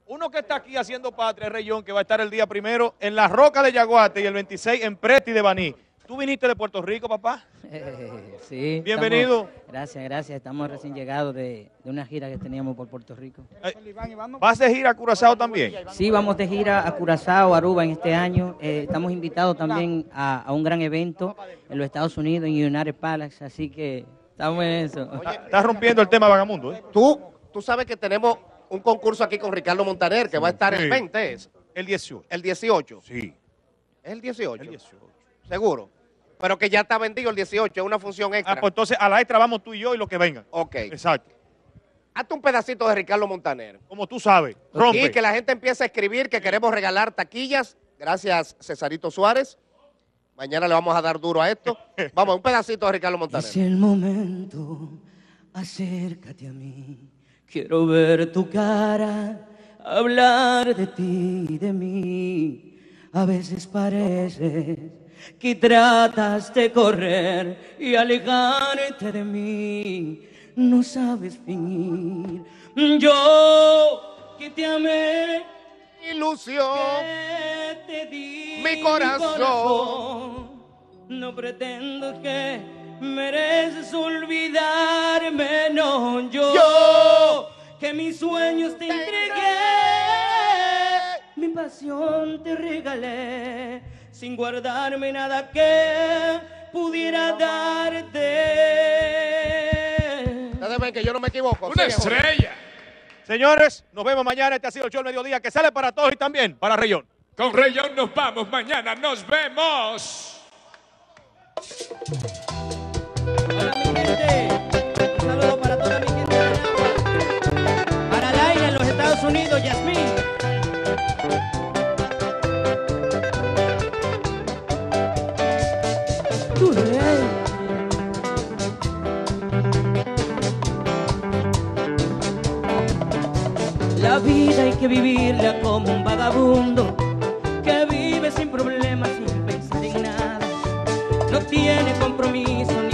Uno que está aquí haciendo patria, Reyón, que va a estar el día 1 en la Roca de Yaguate y el 26 en Presti de Baní. ¿Tú viniste de Puerto Rico, papá? Sí. Bienvenido. Gracias. Estamos recién llegados de una gira que teníamos por Puerto Rico. ¿Vas de gira a Curazao también? Sí, vamos de gira a Curazao, Aruba en este año. Estamos invitados también a un gran evento en los Estados Unidos, en United Palace, así que estamos en eso. Estás rompiendo el tema vagamundo, ¿eh? Tú sabes que tenemos un concurso aquí con Ricardo Montaner, que va a estar el 20, ¿es? El 18. El 18. Sí. ¿Es el 18? El 18. Seguro. Pero que ya está vendido el 18, es una función extra. Ah, pues entonces a la extra vamos tú y yo y los que vengan. Ok. Exacto. Hazte un pedacito de Ricardo Montaner. Como tú sabes, rompe. Y que la gente empiece a escribir que queremos regalar taquillas. Gracias, Cesarito Suárez. Mañana le vamos a dar duro a esto. Vamos, un pedacito de Ricardo Montaner. Es el momento, acércate a mí. Quiero ver tu cara, hablar de ti y de mí. A veces parece que tratas de correr y alejarte de mí. No sabes fingir. Yo que te amé, Ilusión, que te di mi corazón. No pretendo que mereces olvidarme, no. Yo que mis sueños te entregué, mi pasión te regalé, sin guardarme nada que pudiera darte. Ustedes ven que yo no me equivoco. ¡Una estrella! Señores, nos vemos mañana. Este ha sido el show del mediodía que sale para todos y también para Reyón. Con Reyón nos vamos mañana. ¡Nos vemos! Hola mi gente, un saludo para toda mi gente de Managua. Para Laila en los Estados Unidos, Yasmín. La vida hay que vivirla como un vagabundo que vive sin problemas, sin pensar en nada. No tiene compromiso,